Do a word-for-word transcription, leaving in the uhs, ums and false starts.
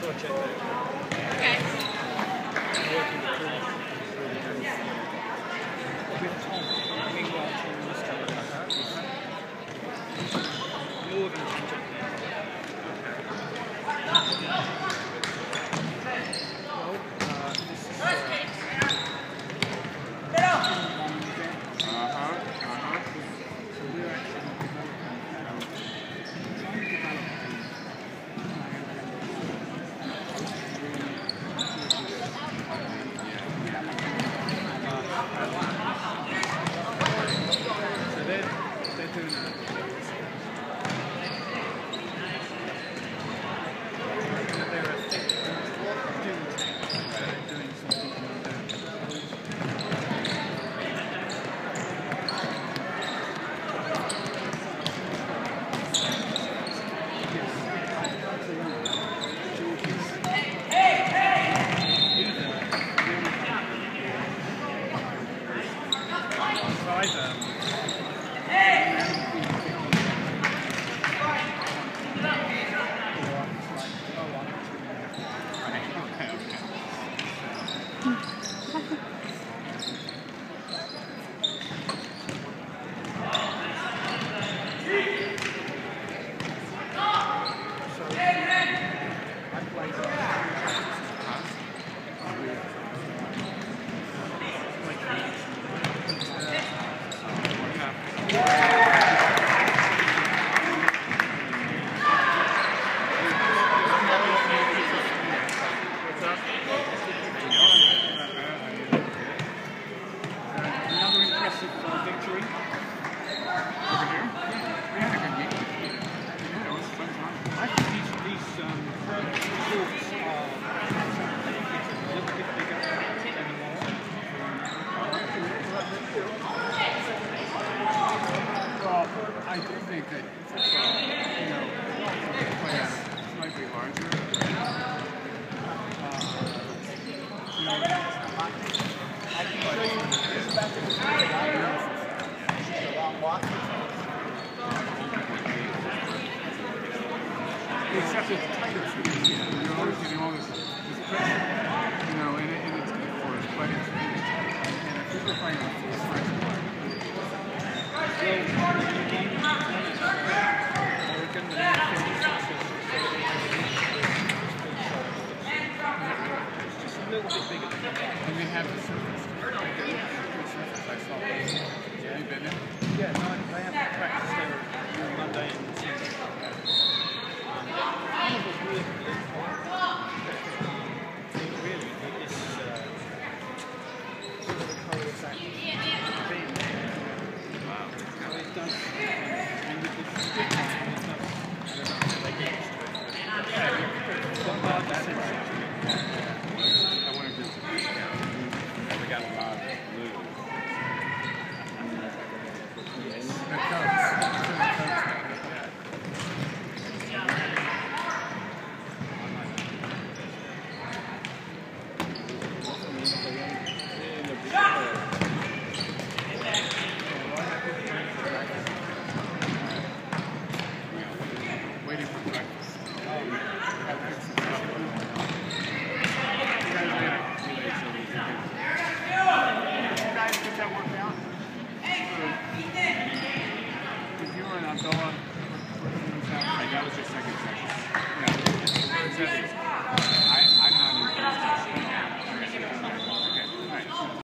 I do think that, you know, players slightly larger. Uh, you know, I can show you this back to the long walk. Except it's tighter for you. You're always getting all this, this pressure, you know, and, it, and it's good for us, but it's, it's and if you're playing on full strength, and they have the surface. The surface I saw. Yeah, you been there? Yeah, no, I have to practice there on Monday and Tuesday. Really, it's sort of the colour of that being there. Wow. Well, it does. And with the stick on it, it does. I don't know how they get used to it. But yeah, you've got that sensation. I want to just we got a lot of blue. The coats. Waiting for breakfast. If you were an Abdullah, that was your second session. Yeah.